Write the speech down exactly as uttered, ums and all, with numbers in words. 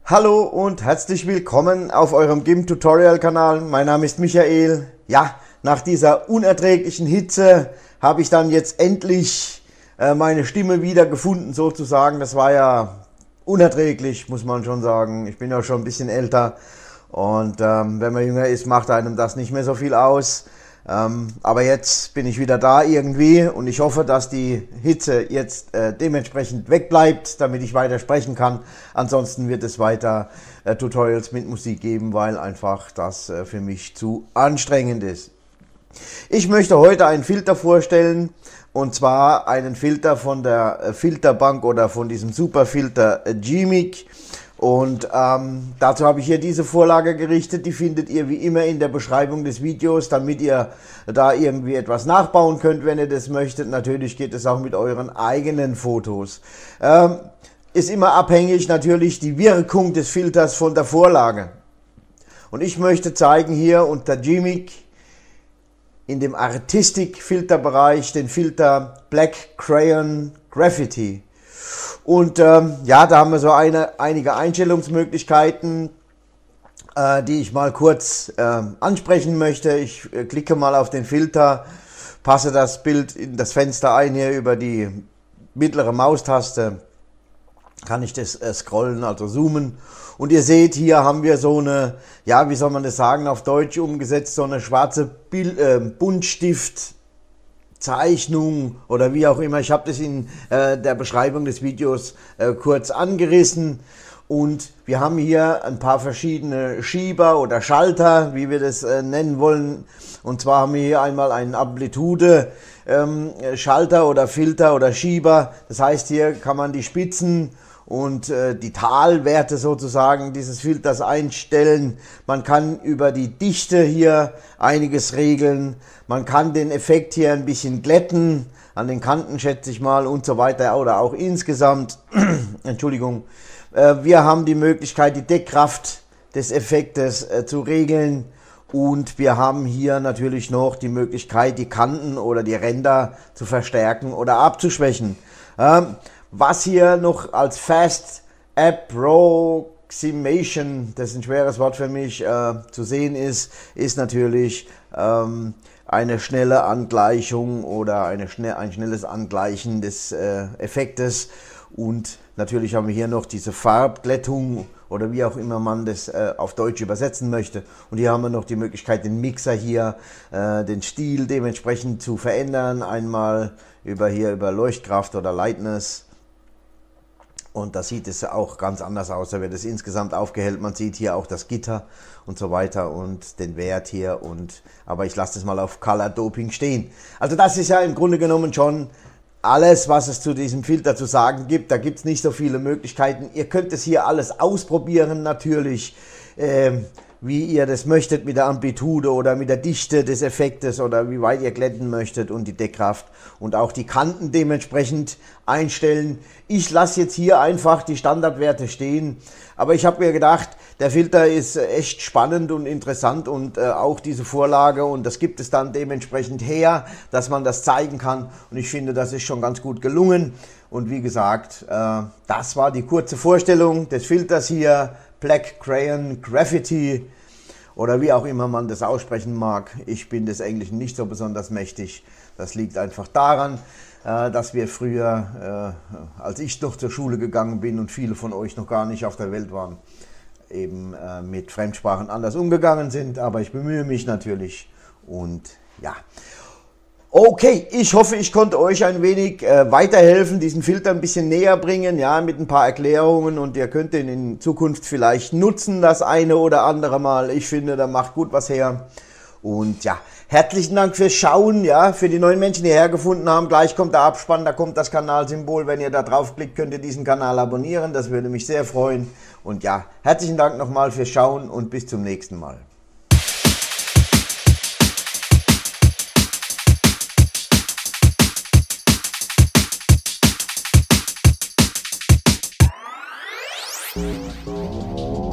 Hallo und herzlich willkommen auf eurem G I M Tutorial Kanal. Mein Name ist Michael. Ja, nach dieser unerträglichen Hitze habe ich dann jetzt endlich äh, meine Stimme wieder gefunden sozusagen. Das war ja unerträglich, muss man schon sagen. Ich bin ja schon ein bisschen älter und ähm, wenn man jünger ist, macht einem das nicht mehr so viel aus. Ähm, aber jetzt bin ich wieder da irgendwie und ich hoffe, dass die Hitze jetzt äh, dementsprechend wegbleibt, damit ich weiter sprechen kann. Ansonsten wird es weiter äh, Tutorials mit Musik geben, weil einfach das äh, für mich zu anstrengend ist. Ich möchte heute einen Filter vorstellen, und zwar einen Filter von der äh, Filterbank oder von diesem Superfilter äh, G-Mic. Und ähm, dazu habe ich hier diese Vorlage gerichtet, die findet ihr wie immer in der Beschreibung des Videos, damit ihr da irgendwie etwas nachbauen könnt, wenn ihr das möchtet. Natürlich geht es auch mit euren eigenen Fotos. Ähm, ist immer abhängig natürlich die Wirkung des Filters von der Vorlage. Und ich möchte zeigen hier unter G-Mic in dem Artistic-Filterbereich den Filter Black Crayon Graffiti. Und ähm, ja, da haben wir so eine, einige Einstellungsmöglichkeiten, äh, die ich mal kurz äh, ansprechen möchte. Ich äh, klicke mal auf den Filter, passe das Bild in das Fenster ein hier über die mittlere Maustaste. Kann ich das äh, scrollen, also zoomen. Und ihr seht, hier haben wir so eine, ja, wie soll man das sagen, auf Deutsch umgesetzt, so eine schwarze Bild, äh, Buntstift Zeichnung oder wie auch immer. Ich habe das in äh, der Beschreibung des Videos äh, kurz angerissen. Und wir haben hier ein paar verschiedene Schieber oder Schalter, wie wir das äh, nennen wollen. Und zwar haben wir hier einmal einen Amplitude ähm, Schalter oder Filter oder Schieber. Das heißt, hier kann man die Spitzen und äh, die Talwerte sozusagen dieses Filters einstellen. Man kann über die Dichte hier einiges regeln. Man kann den Effekt hier ein bisschen glätten, an den Kanten schätze ich mal und so weiter oder auch insgesamt. Entschuldigung. Äh, wir haben die Möglichkeit, die Deckkraft des Effektes äh, zu regeln. Und wir haben hier natürlich noch die Möglichkeit, die Kanten oder die Ränder zu verstärken oder abzuschwächen. Ähm, Was hier noch als Fast Approximation, das ist ein schweres Wort für mich, äh, zu sehen ist, ist natürlich ähm, eine schnelle Angleichung oder eine schnell, ein schnelles Angleichen des äh, Effektes. Und natürlich haben wir hier noch diese Farbglättung oder wie auch immer man das äh, auf Deutsch übersetzen möchte. Und hier haben wir noch die Möglichkeit, den Mixer hier, äh, den Stil dementsprechend zu verändern. Einmal über hier über Leuchtkraft oder Lightness. Und da sieht es auch ganz anders aus, da wird es insgesamt aufgehellt. Man sieht hier auch das Gitter und so weiter und den Wert hier. Und aber ich lasse das mal auf Color Doping stehen. Also das ist ja im Grunde genommen schon alles, was es zu diesem Filter zu sagen gibt. Da gibt es nicht so viele Möglichkeiten. Ihr könnt es hier alles ausprobieren natürlich, ähm, wie ihr das möchtet mit der Amplitude oder mit der Dichte des Effektes oder wie weit ihr glätten möchtet und die Deckkraft und auch die Kanten dementsprechend einstellen. Ich lasse jetzt hier einfach die Standardwerte stehen, aber ich habe mir gedacht, der Filter ist echt spannend und interessant und äh, auch diese Vorlage und das gibt es dann dementsprechend her, dass man das zeigen kann und ich finde, das ist schon ganz gut gelungen und wie gesagt, äh, das war die kurze Vorstellung des Filters hier, Black Crayon Graffiti oder wie auch immer man das aussprechen mag. Ich bin des Englischen nicht so besonders mächtig. Das liegt einfach daran, äh, dass wir früher, äh, als ich noch zur Schule gegangen bin und viele von euch noch gar nicht auf der Welt waren, eben äh, mit Fremdsprachen anders umgegangen sind. Aber ich bemühe mich natürlich und ja. Okay, ich hoffe, ich konnte euch ein wenig äh, weiterhelfen, diesen Filter ein bisschen näher bringen, ja, mit ein paar Erklärungen und ihr könnt den in Zukunft vielleicht nutzen, das eine oder andere Mal. Ich finde, da macht gut was her. Und ja, herzlichen Dank fürs Schauen, ja, für die neuen Menschen, die hergefunden haben. Gleich kommt der Abspann, da kommt das Kanalsymbol. Wenn ihr da draufklickt, könnt ihr diesen Kanal abonnieren, das würde mich sehr freuen. Und ja, herzlichen Dank nochmal fürs Schauen und bis zum nächsten Mal. Thank you.